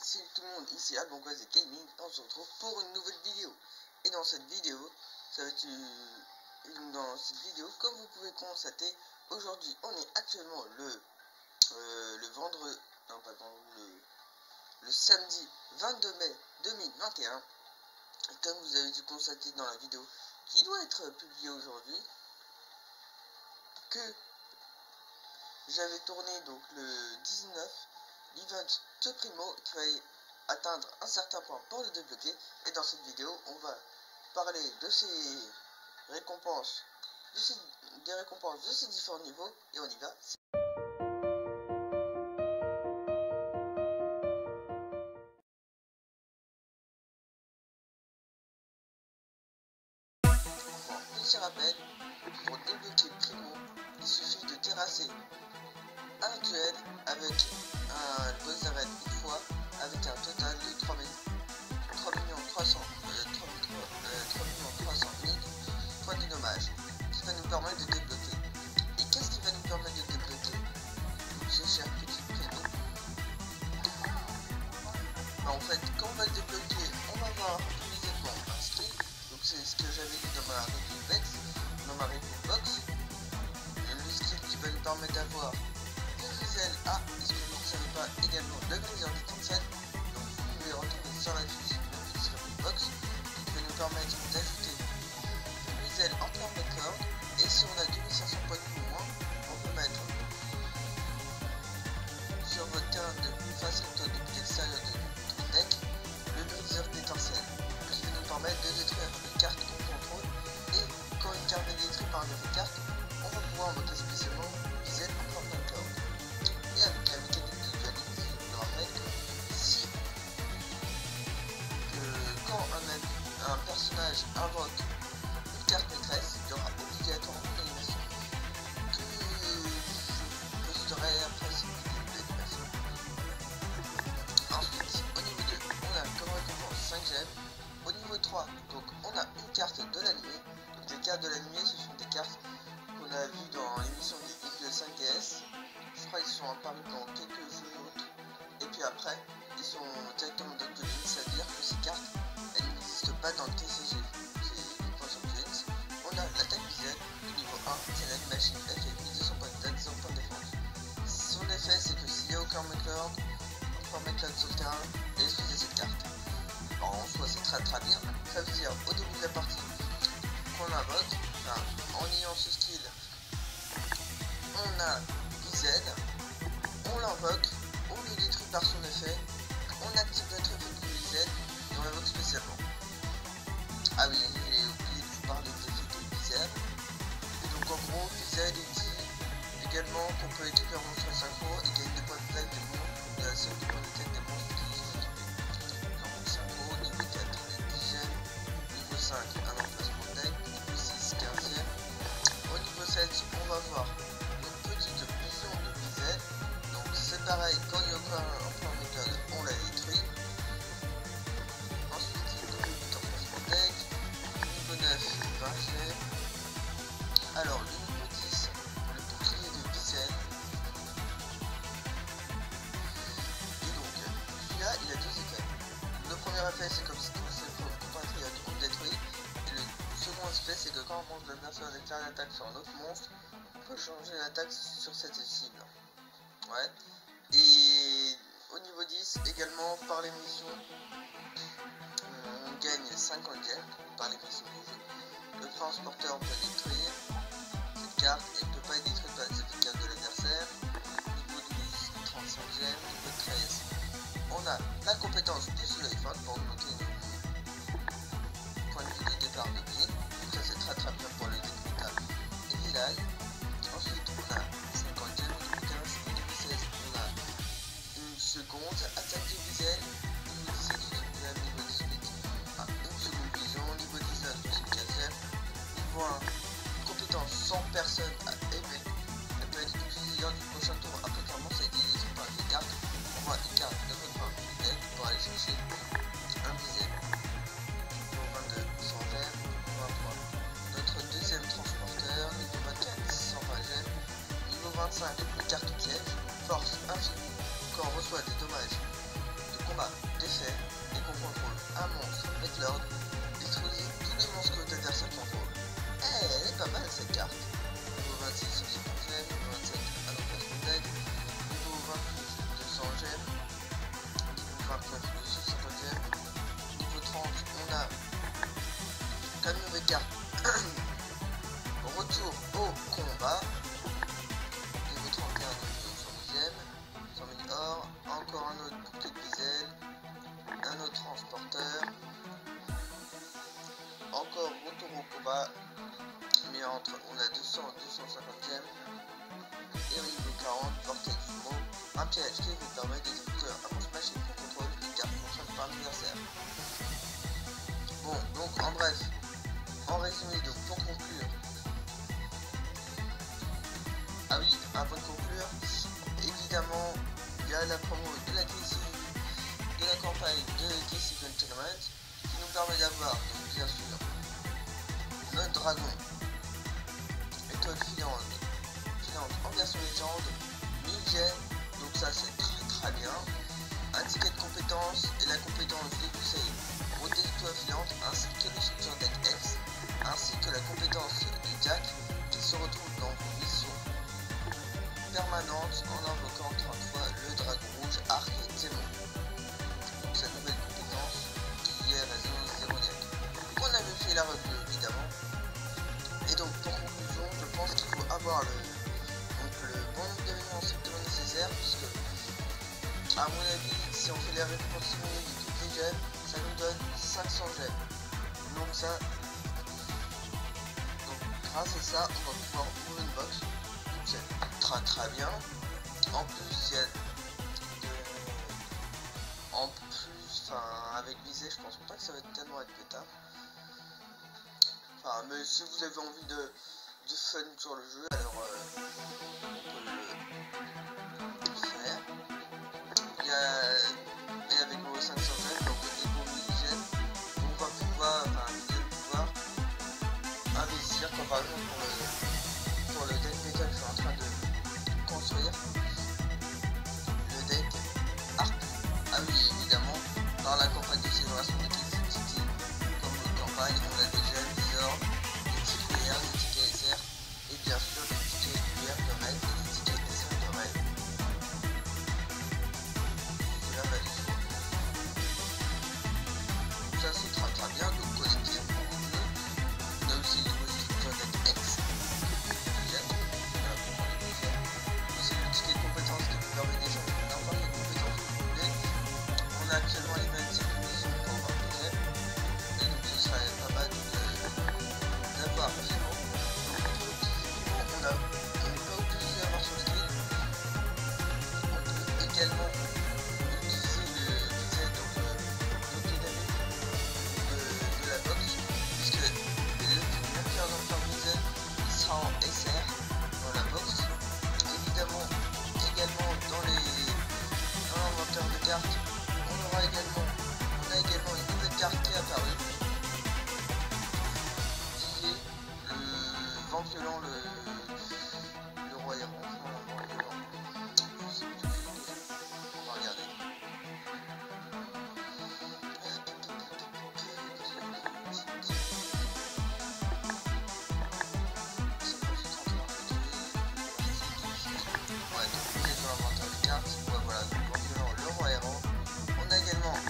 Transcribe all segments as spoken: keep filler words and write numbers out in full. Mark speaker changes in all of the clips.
Speaker 1: Salut tout le monde, ici Albongoise Gaming, on se retrouve pour une nouvelle vidéo. Et dans cette vidéo, ça va être une... dans cette vidéo, comme vous pouvez constater, aujourd'hui on est actuellement le euh, le vendredi, non pas le, le samedi vingt-deux mai deux mille vingt et un. Et comme vous avez dû constater dans la vidéo qui doit être publiée aujourd'hui, que j'avais tourné donc le dix-neuf l'event de Primo qui va atteindre un certain point pour le débloquer. Et dans cette vidéo on va parler de ces récompenses, de ces, des récompenses de ces différents niveaux, et on y va. Bon, petit rappel, pour débloquer Primo, il suffit de terrasser un duel avec un boss d'arène une fois, avec un total de trois millions trois cents mille points de dommage, qui va nous permettre de débloquer. Et qu'est-ce qui va nous permettre de débloquer ce cher petit Primo? Bah, en fait, quand on va le débloquer, on va avoir immédiatement un skill. Donc c'est ce que j'avais dit dans ma review Vex, dans ma review box. Le skill qui va nous permettre d'avoir Grisel. Ah, est-ce que vous ne savez pas également le Grisel du Cancel? Donc vous pouvez retrouver sur la fiche de la review box, qui va nous permettre d'ajouter Grisel en plein record. Et si on a deux mille cinq cents points de moins, on peut mettre sur votre terrain de face recto depuis l'extérieur de votre deck le briseur d'étincelle, qui va nous permettre de détruire une carte qu'on contrôle. Et quand une carte est détruite par une autre carte, on va pouvoir invoquer spécialement Grisel en plein record. Et avec la mécanique de dualité, je me rappelle que si que quand un, un personnage invoque une carte maîtresse, il y aura obligatoirement une animation que je posterai après cette vidéo d'animation. Ensuite, au niveau deux, on a comme récompense cinq gemmes. Au niveau trois, donc on a une carte de l'animé. Donc les cartes de l'animé, ce sont des cartes qu'on a vues dans l'émission des X de cinq D S. Je crois qu'ils sont apparus dans quelques jeux autres. Et puis après, ils sont directement dans Twins, c'est-à-dire que ces cartes, elles n'existent pas dans le T C G. C'est uniquement sur Twins. On a l'attaque visuelle, au niveau un, c'est l'animation, elle fait mille deux cents points d'attaque, zéro points de défense. Son effet, c'est que s'il y a aucun Maker, on peut mettre là sur le terrain et utiliser cette carte. Alors en soi, c'est très très bien. Ça veut dire au début de la partie qu'on invoque, enfin, en ayant ce skill, on a Grisel, on l'invoque, on le détruit par son effet, on active notre effet de Grisel et on l'invoque spécialement. Ah oui, j'ai oublié de vous parler de l'effet de Grisel. Et donc en gros, Grisel il dit également qu'on peut équiper un monstre synchro et gagner des points d'attaque des monstres, de la somme des points d'attaque des monstres qui sont équipés. Donc synchro, niveau quatre, on est dixième, niveau cinq, un emplacement de deck, niveau six, quinzième. Au niveau sept, on va voir petite vision de Grisel. Donc c'est pareil, quand il y a encore un plan méthode, on la détruit. Ensuite, niveau huit emplacement deck, niveau neuf, vingt gemmes. Alors le niveau dix, le bouclier de Grisel. Et donc celui-là, il a deux effets. Le premier effet, c'est comme si tous ses compatriotes ont détruit. Et le second effet, c'est que quand on mange l'adversaire déclare l'attaque sur un autre monstre, on peut changer l'attaque sur cette cible. Ouais. Et au niveau dix, également par les missions, on gagne cinquante gemmes par les missions du jeu. Le transporteur peut détruire cette carte et ne peut pas être détruite par les effets de carte de l'adversaire. Niveau douze, trente-cinq gemmes. Niveau treize, on a la compétence du soleil fin pour augmenter nos points de vue de départ de mille. Donc ça c'est très très bien pour le deck méta et village. Ensuite, on a cinquante gemmes, niveau quinze, niveau seize, on a une seconde attaque de Grisel, niveau dix-sept, une gemmes, niveau dix-huit, ah, une seconde vision, niveau dix-neuf, une quinzième, niveau un, compétence sans personne à aimer, elle peut être utilisée lors du prochain tour après qu'un monstre a été détruit par une carte. On voit une carte de votre main du deck pour aller chercher un Grisel. Niveau vingt-deux, cent gemmes, niveau vingt-trois, notre deuxième transporteur, niveau vingt-quatre, cent vingt gemmes, niveau vingt-cinq, une carte piège, force infinie, quand on reçoit des dommages de combat défait et qu'on contrôle un monstre avec l'ordre, détruisez tous les monstres que l'adversaire contrôle. Eh, elle est pas mal cette carte. Niveau vingt-six, cent cinquante gemmes, niveau vingt-sept, allocation deck, niveau vingt-huit, deux cents gemmes, niveau vingt-neuf, deux cent cinquante gemmes, niveau trente, on a comme nouvelle carte. Retour au combat. Niveau trente et un, cent mille gemmes, cent mille or, encore un autre bouquet de bisel, un autre transporteur, encore retour au combat, mais entre on a deux cents deux cent cinquante gemmes, et au niveau quarante, portée du mot, un piège qui vous permet d'exécuter un monstre magique pour contrôler une carte contrôlée par l'adversaire. Bon, donc en bref, en résumé, donc pour conclure, ah oui, avant de conclure, évidemment, il y a la promo de la D C, de la campagne de D C Gun Tournament, qui nous permet d'avoir, donc bien sûr, notre dragon, étoile filante, filante en version légende, mille gemmes, donc ça c'est très très bien, un ticket de compétence et la compétence des conseils pour des étoiles filantes, ainsi que le soutien deck X, ainsi que la compétence de Jack qui se retrouve dans vos missions permanente en invoquant trente fois le dragon rouge arc démon. Donc sa nouvelle compétence qui est raison zéro net. On avait fait la review évidemment. Et donc pour conclusion, je pense qu'il faut avoir le, donc, le bon nombre d'événements strictement nécessaire, puisque à mon avis, si on fait les réponses de toutes les gemmes, ça nous donne cinq cents gemmes. Donc ça, donc grâce à ça, on va pouvoir ouvrir une box. C'est très très bien. En plus, il y a de... en plus, enfin, avec visée, je pense pas que ça va être tellement être bêta. Enfin, mais si vous avez envie de, de fun sur le jeu, alors euh, on peut le faire. Il y a, et avec vos cinq cents gemmes, donc des bons mille gemmes, on va pouvoir, enfin, vous allez pouvoir investir, comme par exemple pour le pour le deck métal, je suis en train de construire le deck Arc. Ah oui, évidemment, dans la campagne de célébration de Kids City, comme notre campagne, on a des gemmes, des ors, des tickets V R, des tickets S R, et bien sûr des tickets U R de raid et des tickets S R de raid. Cela va les faire. Ça c'est très très bien, donc connecter beaucoup de jeux. On a aussi les positions deck X. On a actuellement les vingt-cinq missions pour avoir des gemmes, et donc ce serait pas mal d'avoir finalement. On a, on n'est pas obligé d'avoir son skill. On peut également utiliser le diesel, donc l'autodynamique de, de la box, puisque le mercure d'enfer diesel il sera en S R dans la box. Évidemment, également dans les dans l'inventaire de cartes. On aura également, on a également une nouvelle carte qui est apparue, qui est le vent violent, le, le roi errant, enfin, le vent violent. Je sais plus, on va regarder. Ouais, donc vous êtes dans l'inventaire de cartes, ouais, voilà, le vent violent, le roi errant. On a également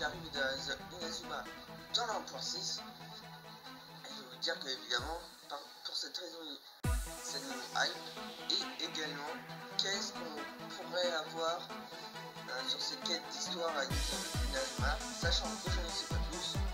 Speaker 1: l'arrivée d'Inazuma dans l'Empire six. Et je vais vous dire que évidemment, par, pour cette raison, ça nous hype. Et également, qu'est-ce qu'on pourrait avoir euh, sur ces quêtes d'histoire avec Inazuma, sachant que je ne sais pas plus.